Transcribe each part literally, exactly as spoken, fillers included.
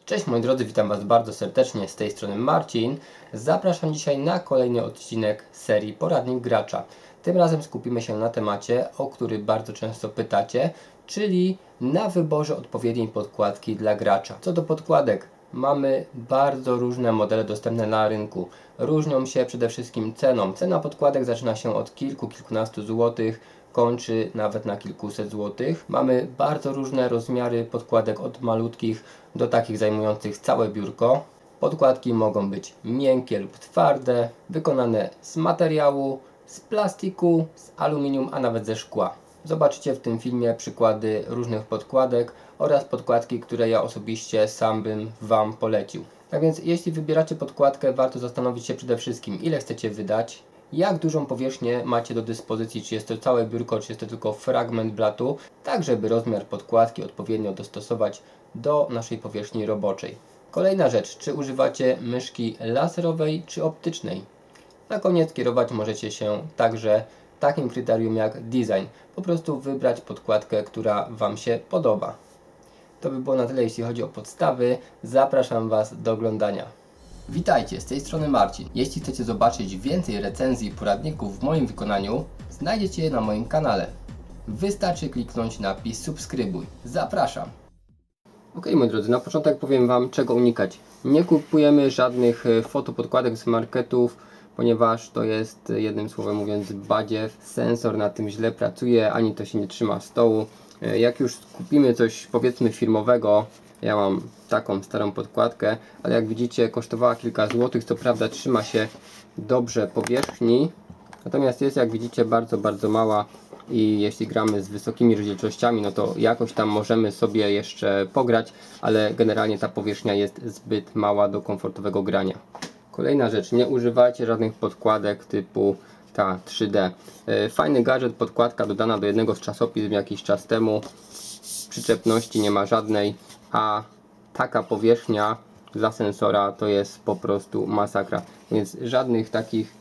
Cześć moi drodzy, witam Was bardzo serdecznie, z tej strony Marcin. Zapraszam dzisiaj na kolejny odcinek serii Poradnik Gracza. Tym razem skupimy się na temacie, o który bardzo często pytacie, czyli na wyborze odpowiedniej podkładki dla gracza. Co do podkładek, mamy bardzo różne modele dostępne na rynku. Różnią się przede wszystkim ceną. Cena podkładek zaczyna się od kilku, kilkunastu złotych, kończy nawet na kilkuset złotych. Mamy bardzo różne rozmiary podkładek, od malutkich do takich zajmujących całe biurko. Podkładki mogą być miękkie lub twarde, wykonane z materiału, z plastiku, z aluminium, a nawet ze szkła. Zobaczycie w tym filmie przykłady różnych podkładek oraz podkładki, które ja osobiście sam bym Wam polecił. Tak więc jeśli wybieracie podkładkę, warto zastanowić się przede wszystkim, ile chcecie wydać, jak dużą powierzchnię macie do dyspozycji, czy jest to całe biurko, czy jest to tylko fragment blatu, tak żeby rozmiar podkładki odpowiednio dostosować do naszej powierzchni roboczej. Kolejna rzecz, czy używacie myszki laserowej czy optycznej. Na koniec kierować możecie się także takim kryterium jak design. Po prostu wybrać podkładkę, która Wam się podoba. To by było na tyle, jeśli chodzi o podstawy. Zapraszam Was do oglądania. Witajcie, z tej strony Marcin. Jeśli chcecie zobaczyć więcej recenzji i poradników w moim wykonaniu, znajdziecie je na moim kanale. Wystarczy kliknąć napis subskrybuj. Zapraszam. Ok, moi drodzy, na początek powiem Wam, czego unikać. Nie kupujemy żadnych fotopodkładek z marketów, ponieważ to jest, jednym słowem mówiąc, badziew. Sensor na tym źle pracuje, ani to się nie trzyma stołu. Jak już kupimy coś, powiedzmy, firmowego, ja mam taką starą podkładkę, ale jak widzicie kosztowała kilka złotych, co prawda trzyma się dobrze powierzchni, natomiast jest, jak widzicie, bardzo, bardzo mała i jeśli gramy z wysokimi rozdzielczościami, no to jakoś tam możemy sobie jeszcze pograć, ale generalnie ta powierzchnia jest zbyt mała do komfortowego grania. Kolejna rzecz, nie używajcie żadnych podkładek typu ta trzy D. Fajny gadżet, podkładka dodana do jednego z czasopism jakiś czas temu, przyczepności nie ma żadnej, a taka powierzchnia dla sensora to jest po prostu masakra, więc żadnych takich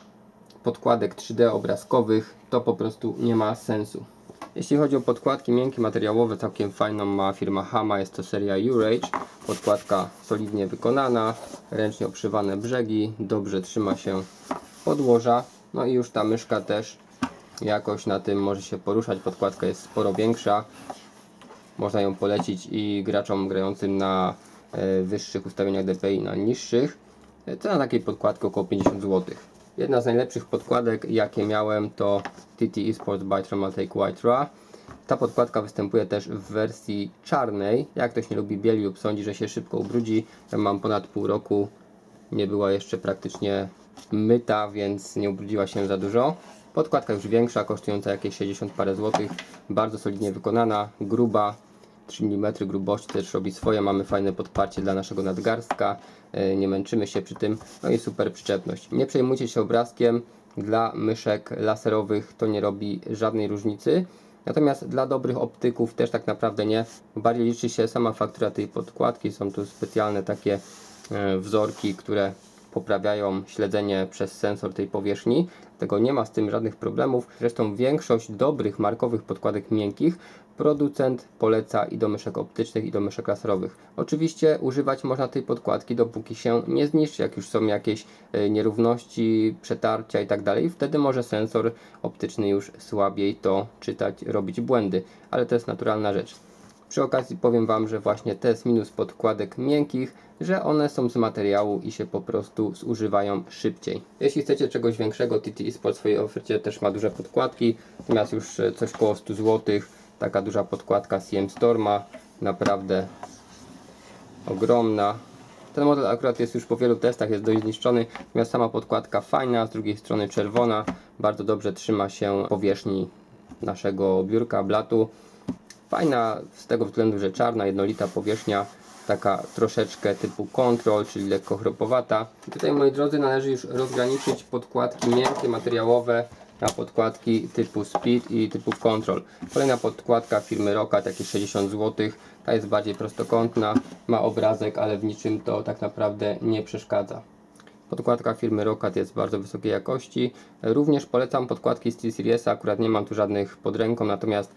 podkładek trzy D obrazkowych to po prostu nie ma sensu. Jeśli chodzi o podkładki miękkie, materiałowe, całkiem fajną ma firma Hama, jest to seria U-Rage. Podkładka solidnie wykonana, ręcznie obszywane brzegi, dobrze trzyma się podłoża, no i już ta myszka też jakoś na tym może się poruszać. Podkładka jest sporo większa, można ją polecić i graczom grającym na e, wyższych ustawieniach D P I, na niższych. Cena takiej podkładki około pięćdziesiąt złotych. Jedna z najlepszych podkładek, jakie miałem, to T T Esports by Traumatic White Ra. Ta podkładka występuje też w wersji czarnej. Jak ktoś nie lubi bieli lub sądzi, że się szybko ubrudzi, ja mam ponad pół roku, nie była jeszcze praktycznie myta, więc nie ubrudziła się za dużo. Podkładka już większa, kosztująca jakieś sześćdziesiąt parę złotych, bardzo solidnie wykonana, gruba, trzy milimetry grubości, też robi swoje. Mamy fajne podparcie dla naszego nadgarstka, nie męczymy się przy tym, no i super przyczepność. Nie przejmujcie się obrazkiem, dla myszek laserowych to nie robi żadnej różnicy, natomiast dla dobrych optyków też tak naprawdę nie. Bardziej liczy się sama faktura tej podkładki, są tu specjalne takie wzorki, które poprawiają śledzenie przez sensor tej powierzchni, tego nie ma z tym żadnych problemów. Zresztą większość dobrych markowych podkładek miękkich producent poleca i do myszek optycznych, i do myszek laserowych. Oczywiście używać można tej podkładki, dopóki się nie zniszczy, jak już są jakieś nierówności, przetarcia i tak dalej. Wtedy może sensor optyczny już słabiej to czytać, robić błędy, ale to jest naturalna rzecz. Przy okazji powiem Wam, że właśnie to jest minus podkładek miękkich, że one są z materiału i się po prostu zużywają szybciej. Jeśli chcecie czegoś większego, T T Esports w swojej ofercie też ma duże podkładki, natomiast już coś koło stu złotych, taka duża podkładka C M Storma, naprawdę ogromna. Ten model akurat jest już po wielu testach, jest dość zniszczony, natomiast sama podkładka fajna, z drugiej strony czerwona, bardzo dobrze trzyma się powierzchni naszego biurka, blatu. Fajna z tego względu, że czarna, jednolita powierzchnia, taka troszeczkę typu Control, czyli lekko chropowata. I tutaj, moi drodzy, należy już rozgraniczyć podkładki miękkie, materiałowe na podkładki typu Speed i typu Control. Kolejna podkładka firmy Roccat, jakieś sześćdziesiąt złotych, ta jest bardziej prostokątna, ma obrazek, ale w niczym to tak naprawdę nie przeszkadza. Podkładka firmy Roccat jest bardzo wysokiej jakości. Również polecam podkładki z T-Series, akurat nie mam tu żadnych pod ręką, natomiast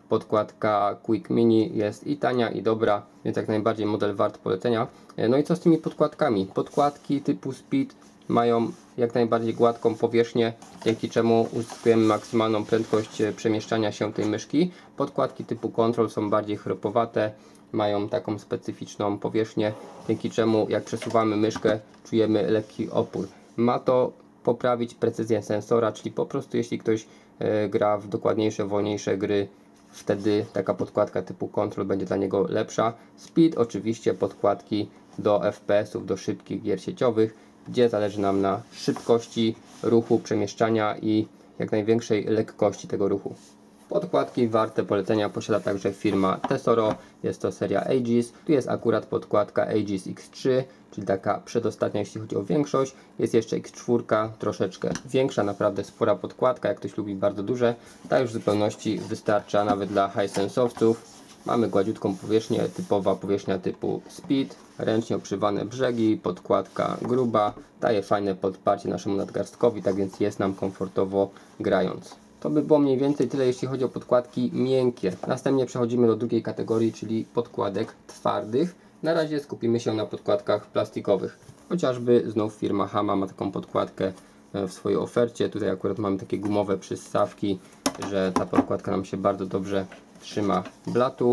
podkładka Quick Mini jest i tania, i dobra, więc jak najbardziej model wart polecenia. No i co z tymi podkładkami? Podkładki typu Speed mają jak najbardziej gładką powierzchnię, dzięki czemu uzyskujemy maksymalną prędkość przemieszczania się tej myszki. Podkładki typu Control są bardziej chropowate, mają taką specyficzną powierzchnię, dzięki czemu jak przesuwamy myszkę, czujemy lekki opór. Ma to poprawić precyzję sensora, czyli po prostu jeśli ktoś e, gra w dokładniejsze, wolniejsze gry, wtedy taka podkładka typu Control będzie dla niego lepsza. Speed oczywiście podkładki do F P S ów, do szybkich gier sieciowych, gdzie zależy nam na szybkości ruchu, przemieszczania i jak największej lekkości tego ruchu. Podkładki warte polecenia posiada także firma Tesoro, jest to seria Aegis. Tu jest akurat podkładka Aegis X trzy, czyli taka przedostatnia jeśli chodzi o większość. Jest jeszcze X cztery, troszeczkę większa, naprawdę spora podkładka, jak ktoś lubi bardzo duże. Ta już w zupełności wystarcza nawet dla high-sensowców. Mamy gładziutką powierzchnię, typowa powierzchnia typu Speed, ręcznie oprzywane brzegi, podkładka gruba, daje fajne podparcie naszemu nadgarstkowi, tak więc jest nam komfortowo grając. To by było mniej więcej tyle, jeśli chodzi o podkładki miękkie. Następnie przechodzimy do drugiej kategorii, czyli podkładek twardych. Na razie skupimy się na podkładkach plastikowych. Chociażby znów firma Hama ma taką podkładkę w swojej ofercie. Tutaj akurat mamy takie gumowe przystawki, że ta podkładka nam się bardzo dobrze trzyma blatu.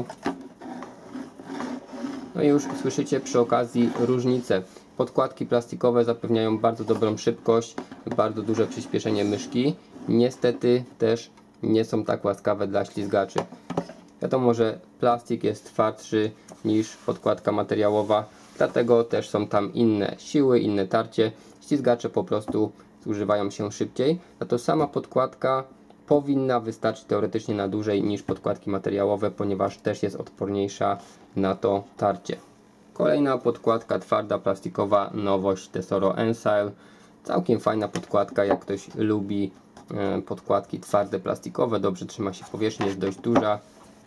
No i już słyszycie przy okazji różnicę. Podkładki plastikowe zapewniają bardzo dobrą szybkość, bardzo duże przyspieszenie myszki. Niestety też nie są tak łaskawe dla ślizgaczy. Wiadomo, że plastik jest twardszy niż podkładka materiałowa, dlatego też są tam inne siły, inne tarcie. Ślizgacze po prostu zużywają się szybciej. Za to sama podkładka powinna wystarczyć teoretycznie na dłużej niż podkładki materiałowe, ponieważ też jest odporniejsza na to tarcie. Kolejna podkładka twarda plastikowa, nowość Tesoro Ensile. Całkiem fajna podkładka, jak ktoś lubi podkładki twarde plastikowe, dobrze trzyma się powierzchni, jest dość duża,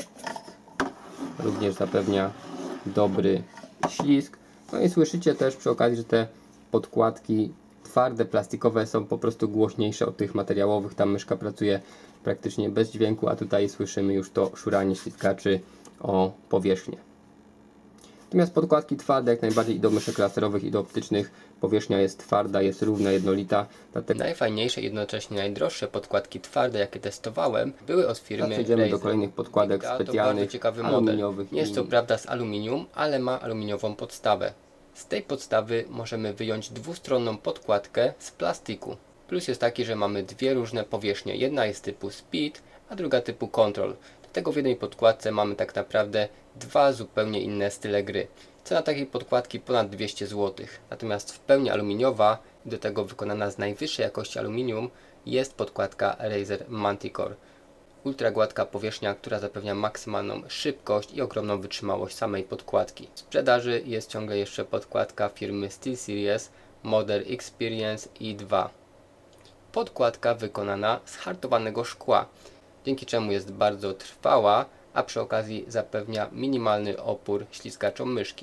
również zapewnia dobry ślizg. No i słyszycie też przy okazji, że te podkładki twarde plastikowe są po prostu głośniejsze od tych materiałowych. Tam myszka pracuje praktycznie bez dźwięku, a tutaj słyszymy już to szuranie ślizgaczy o powierzchnię. Natomiast podkładki twarde jak najbardziej i do myszek laserowych, i do optycznych. Powierzchnia jest twarda, jest równa, jednolita. Dlatego najfajniejsze i jednocześnie najdroższe podkładki twarde, jakie testowałem, były od firmy Razer. Przejdziemy do kolejnych podkładek Bigda, specjalnych, to bardzo ciekawy aluminiowych. Model. Nie jest to prawda z aluminium, ale ma aluminiową podstawę. Z tej podstawy możemy wyjąć dwustronną podkładkę z plastiku. Plus jest taki, że mamy dwie różne powierzchnie. Jedna jest typu Speed, a druga typu Control. Dlatego w jednej podkładce mamy tak naprawdę dwa zupełnie inne style gry. Cena takiej podkładki ponad dwieście złotych. Natomiast w pełni aluminiowa, do tego wykonana z najwyższej jakości aluminium, jest podkładka Razer Manticore. Ultra gładka powierzchnia, która zapewnia maksymalną szybkość i ogromną wytrzymałość samej podkładki. W sprzedaży jest ciągle jeszcze podkładka firmy SteelSeries Model Experience i dwa. Podkładka wykonana z hartowanego szkła, dzięki czemu jest bardzo trwała, a przy okazji zapewnia minimalny opór ślizgaczom myszki.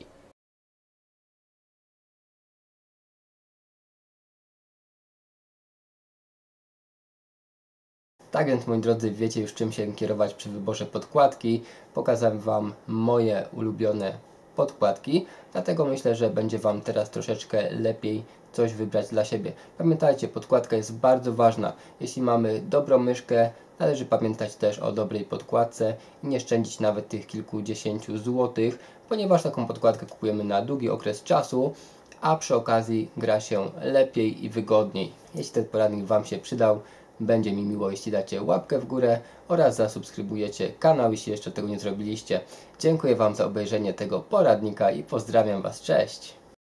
Tak więc, moi drodzy, wiecie już czym się kierować przy wyborze podkładki. Pokazałem Wam moje ulubione podkładki, dlatego myślę, że będzie Wam teraz troszeczkę lepiej coś wybrać dla siebie. Pamiętajcie, podkładka jest bardzo ważna. Jeśli mamy dobrą myszkę, należy pamiętać też o dobrej podkładce i nie szczędzić nawet tych kilkudziesięciu złotych, ponieważ taką podkładkę kupujemy na długi okres czasu, a przy okazji gra się lepiej i wygodniej. Jeśli ten poradnik Wam się przydał, będzie mi miło, jeśli dacie łapkę w górę oraz zasubskrybujecie kanał, jeśli jeszcze tego nie zrobiliście. Dziękuję Wam za obejrzenie tego poradnika i pozdrawiam Was, cześć!